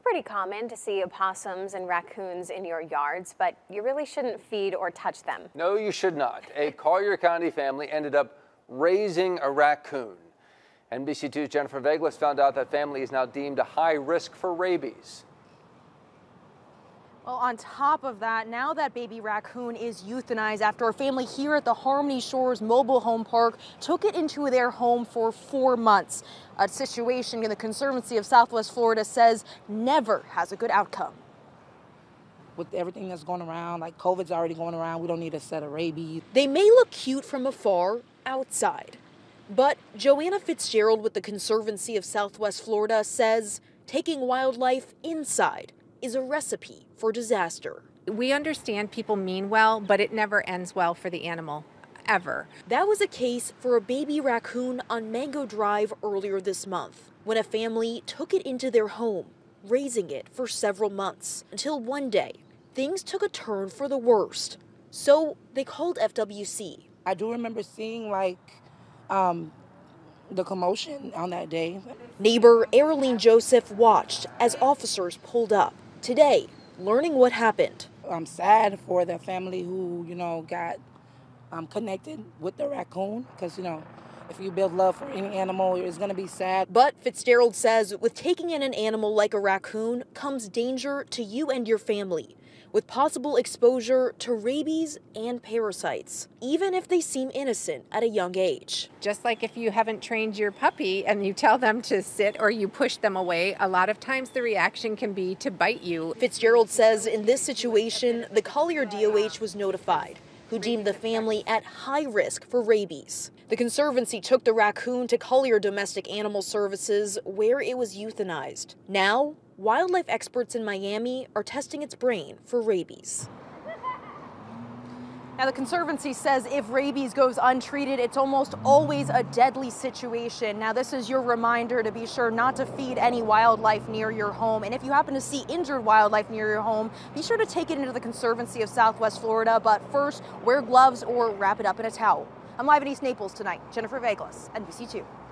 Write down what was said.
pretty common to see opossums and raccoons in your yards, but you really shouldn't feed or touch them. No, you should not. A Collier County family ended up raising a raccoon. NBC2's Jennifer Veglas found out that family is now deemed a high risk for rabies. Well, on top of that, now that baby raccoon is euthanized after a family here at the Harmony Shores Mobile Home Park took it into their home for 4 months. A situation the Conservancy of Southwest Florida says never has a good outcome. With everything that's going around, like COVID's already going around, we don't need a set of rabies. They may look cute from afar outside, but Joanna Fitzgerald with the Conservancy of Southwest Florida says taking wildlife inside is a recipe for disaster. We understand people mean well, but it never ends well for the animal, ever. That was a case for a baby raccoon on Mango Drive earlier this month, when a family took it into their home, raising it for several months, until one day, things took a turn for the worst. So they called FWC. I do remember seeing the commotion on that day. Neighbor Erilene Joseph watched as officers pulled up. Today, learning what happened. I'm sad for the family who, got connected with the raccoon because, if you build love for any animal, it's going to be sad. But Fitzgerald says with taking in an animal like a raccoon comes danger to you and your family, with possible exposure to rabies and parasites, even if they seem innocent at a young age. Just like if you haven't trained your puppy and you tell them to sit or you push them away, a lot of times the reaction can be to bite you. Fitzgerald says in this situation, the Collier DOH was notified, who deemed the family at high risk for rabies. The Conservancy took the raccoon to Collier Domestic Animal Services, where it was euthanized. Now, wildlife experts in Miami are testing its brain for rabies. Now, the Conservancy says if rabies goes untreated, it's almost always a deadly situation. Now, this is your reminder to be sure not to feed any wildlife near your home. And if you happen to see injured wildlife near your home, be sure to take it into the Conservancy of Southwest Florida. But first, wear gloves or wrap it up in a towel. I'm live in East Naples tonight. Jennifer Veglas, NBC2.